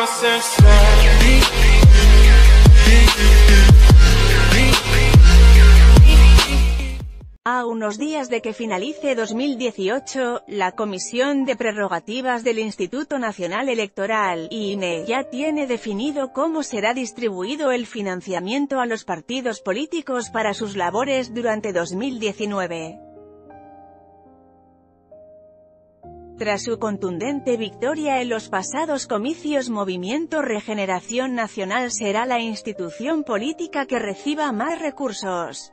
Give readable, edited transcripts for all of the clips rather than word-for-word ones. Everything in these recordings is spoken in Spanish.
A unos días de que finalice 2018, la Comisión de Prerrogativas del Instituto Nacional Electoral, INE, ya tiene definido cómo será distribuido el financiamiento a los partidos políticos para sus labores durante 2019. Tras su contundente victoria en los pasados comicios, Movimiento Regeneración Nacional será la institución política que reciba más recursos.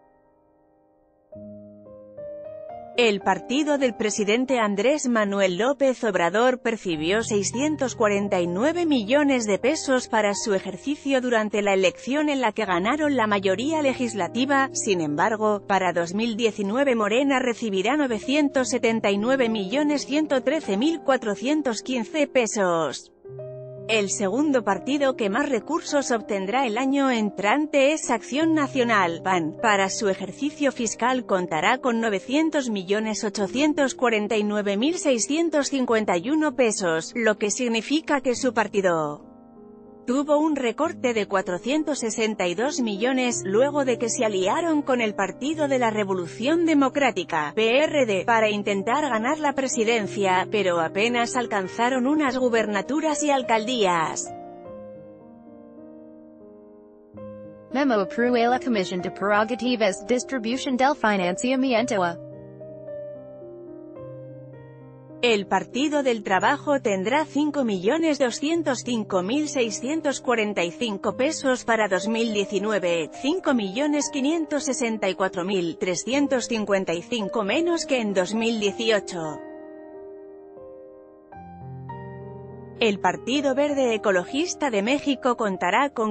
El partido del presidente Andrés Manuel López Obrador percibió 649 millones de pesos para su ejercicio durante la elección en la que ganaron la mayoría legislativa. Sin embargo, para 2019 Morena recibirá 979.113.415 pesos. El segundo partido que más recursos obtendrá el año entrante es Acción Nacional, PAN. Para su ejercicio fiscal contará con 900.849.651 pesos, lo que significa que su partido tuvo un recorte de 462 millones, luego de que se aliaron con el Partido de la Revolución Democrática, PRD, para intentar ganar la presidencia, pero apenas alcanzaron unas gubernaturas y alcaldías. Memo aprueba la Comisión de Prerrogativas, Distribución del Financiamiento. El Partido del Trabajo tendrá 5.205.645 pesos para 2019, 5.564.355 menos que en 2018. El Partido Verde Ecologista de México contará con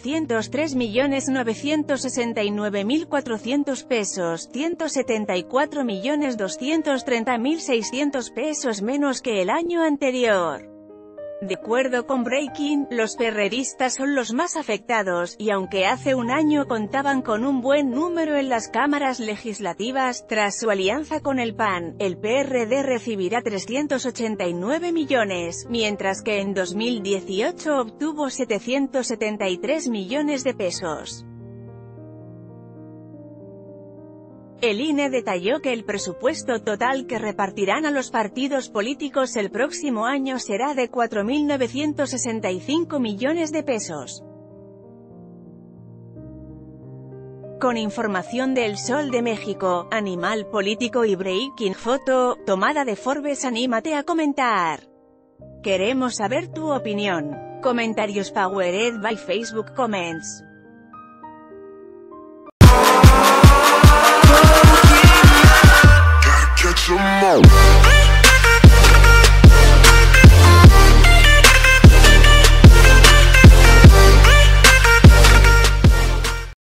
403.969.400 pesos, 174.230.600 pesos menos que el año anterior. De acuerdo con Breaking, los perredistas son los más afectados, y aunque hace un año contaban con un buen número en las cámaras legislativas, tras su alianza con el PAN, el PRD recibirá 389 millones, mientras que en 2018 obtuvo 773 millones de pesos. El INE detalló que el presupuesto total que repartirán a los partidos políticos el próximo año será de 4.965 millones de pesos. Con información de El Sol de México, Animal Político y Breaking Foto, tomada de Forbes. Anímate a comentar. Queremos saber tu opinión. Comentarios powered by Facebook Comments.